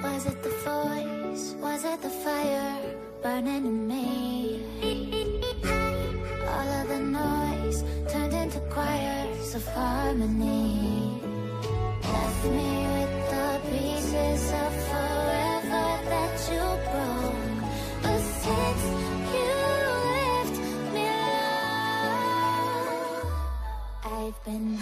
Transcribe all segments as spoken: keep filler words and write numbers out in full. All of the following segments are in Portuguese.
Was it the voice? Was it the fire burning in me? All of the noise turned into choirs of harmony. Left me with the pieces of forever that you broke. But since you left me alone, I've been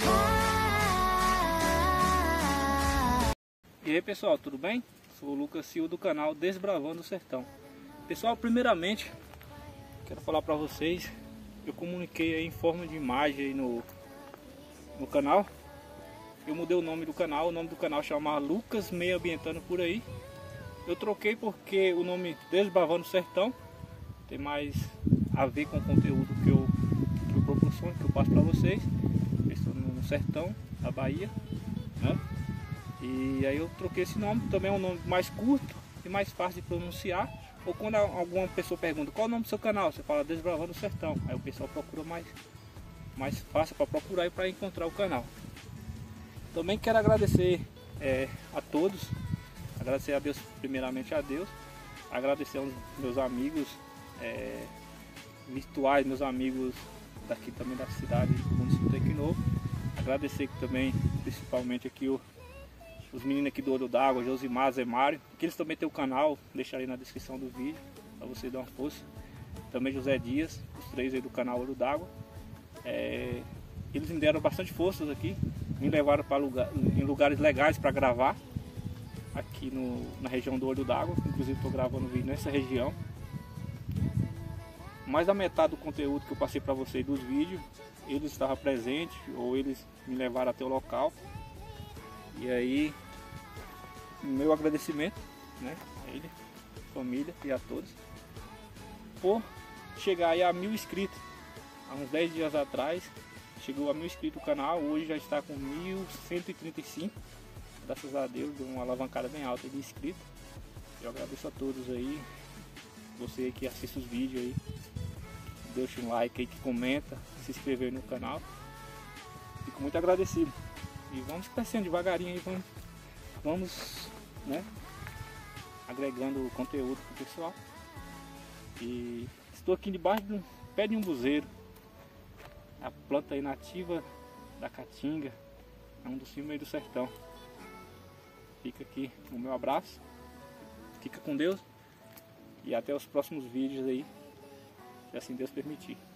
high. E aí pessoal, tudo bem? Sou o Lucas Silva do canal Desbravando o Sertão. Pessoal, primeiramente quero falar para vocês, eu comuniquei aí em forma de imagem aí no, no canal. Eu mudei o nome do canal, o nome do canal chama Lucas Meio Ambientando por aí. Eu troquei porque o nome Desbravando o Sertão tem mais a ver com o conteúdo que eu, que eu proporciono, que eu passo para vocês. Eu estou no sertão da Bahia, né? E aí eu troquei esse nome, também é um nome mais curto e mais fácil de pronunciar. Ou quando alguma pessoa pergunta qual é o nome do seu canal, você fala Desbravando o Sertão. Aí o pessoal procura mais, mais fácil para procurar e para encontrar o canal. Também quero agradecer é, a todos, agradecer a Deus, primeiramente a Deus, agradecer aos meus amigos é, virtuais, meus amigos daqui também da cidade do município de Equinovo. Agradecer também, principalmente aqui o os meninos aqui do Olho d'Água, Josimar, Zé Mário, que eles também têm o canal, deixarei na descrição do vídeo, para você dar uma força. Também José Dias, os três aí do canal Olho d'Água. É, eles me deram bastante forças aqui, me levaram para lugar, em lugares legais para gravar, aqui no, na região do Olho d'Água, inclusive estou gravando vídeo nessa região. Mais da metade do conteúdo que eu passei para vocês dos vídeos, eles estavam presentes ou eles me levaram até o local. E aí, meu agradecimento, né, a ele, família e a todos, por chegar aí a mil inscritos. Há uns dez dias atrás, chegou a mil inscritos o canal, hoje já está com mil cento e trinta e cinco. Graças a Deus, deu uma alavancada bem alta de inscritos. Eu agradeço a todos aí, você aí que assiste os vídeos aí, deixa um like aí, que comenta, se inscrever no canal. Fico muito agradecido. E vamos crescendo devagarinho aí, vamos, vamos né, agregando conteúdo para o pessoal. E estou aqui debaixo do pé de um buzeiro, a planta aí nativa da caatinga, é um dos filmes aí do sertão. Fica aqui o meu abraço, fica com Deus e até os próximos vídeos aí, se assim Deus permitir.